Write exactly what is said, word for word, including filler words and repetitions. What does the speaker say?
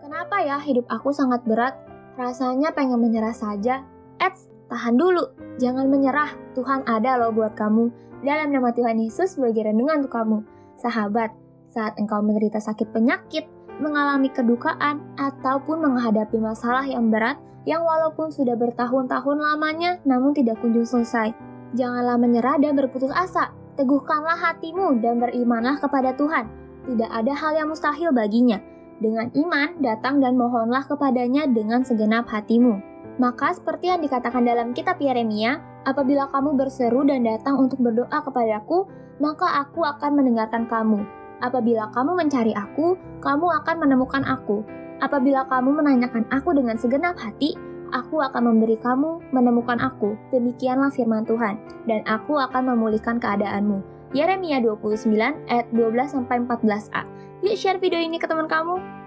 Kenapa ya hidup aku sangat berat? Rasanya pengen menyerah saja. Eits, tahan dulu. Jangan menyerah. Tuhan ada loh buat kamu. Dalam nama Tuhan Yesus bagi renungan untuk kamu. Sahabat, saat engkau menderita sakit penyakit, mengalami kedukaan, ataupun menghadapi masalah yang berat, yang walaupun sudah bertahun-tahun lamanya, namun tidak kunjung selesai. Janganlah menyerah dan berputus asa. Teguhkanlah hatimu dan berimanlah kepada Tuhan. Tidak ada hal yang mustahil baginya. Dengan iman, datang dan mohonlah kepadanya dengan segenap hatimu. Maka seperti yang dikatakan dalam kitab Yeremia, apabila kamu berseru dan datang untuk berdoa kepadaku, maka aku akan mendengarkan kamu. Apabila kamu mencari aku, kamu akan menemukan aku. Apabila kamu menanyakan aku dengan segenap hati, aku akan memberi kamu menemukan aku. Demikianlah firman Tuhan, dan aku akan memulihkan keadaanmu. Yeremia dua puluh sembilan ayat dua belas sampai empat belas a. Yuk share video ini ke teman kamu.